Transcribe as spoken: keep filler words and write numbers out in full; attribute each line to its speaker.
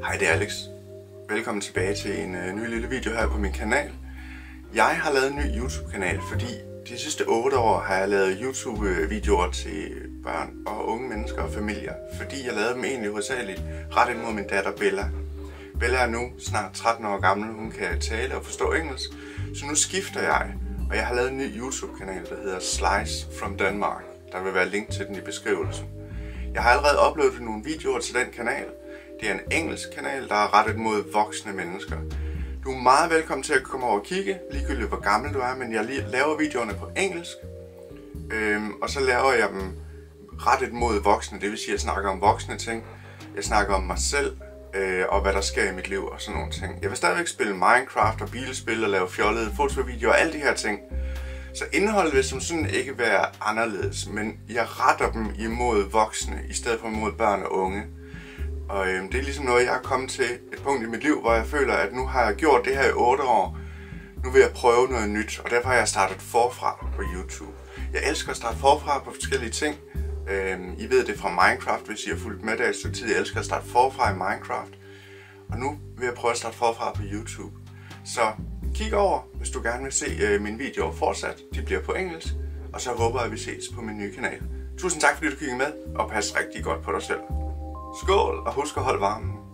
Speaker 1: Hej, det er Alex. Velkommen tilbage til en øh, ny lille video her på min kanal. Jeg har lavet en ny YouTube-kanal, fordi de sidste otte år har jeg lavet YouTube-videoer til børn og unge mennesker og familier. Fordi jeg lavede dem egentlig hovedsageligt rettet mod min datter Bella. Bella er nu snart tretten år gammel, hun kan tale og forstå engelsk. Så nu skifter jeg, og jeg har lavet en ny YouTube-kanal, der hedder Slice from Denmark. Der vil være link til den i beskrivelsen. Jeg har allerede uploadet nogle videoer til den kanal. Det er en engelsk kanal, der er rettet mod voksne mennesker. Du er meget velkommen til at komme over og kigge, ligegyldigt hvor gammel du er, men jeg laver videoerne på engelsk. Øhm, og så laver jeg dem rettet mod voksne, det vil sige, at jeg snakker om voksne ting. Jeg snakker om mig selv, øh, og hvad der sker i mit liv og sådan nogle ting. Jeg vil stadigvæk spille Minecraft og bilspil og lave fjollede fotovideoer og alle de her ting. Så indholdet vil som sådan ikke være anderledes, men jeg retter dem imod voksne, i stedet for imod børn og unge. Og øhm, det er ligesom noget, jeg er kommet til et punkt i mit liv, hvor jeg føler, at nu har jeg gjort det her i otte år. Nu vil jeg prøve noget nyt, og derfor har jeg startet forfra på YouTube. Jeg elsker at starte forfra på forskellige ting. Øhm, I ved det fra Minecraft, hvis I har fulgt med der et stykke tid. Jeg elsker at starte forfra i Minecraft. Og nu vil jeg prøve at starte forfra på YouTube. Så kig over, hvis du gerne vil se øh, mine videoer fortsat. De bliver på engelsk. Og så håber jeg, at vi ses på min nye kanal. Tusind tak, fordi du kiggede med, og pas rigtig godt på dig selv. Skål, og husk at holde varmen.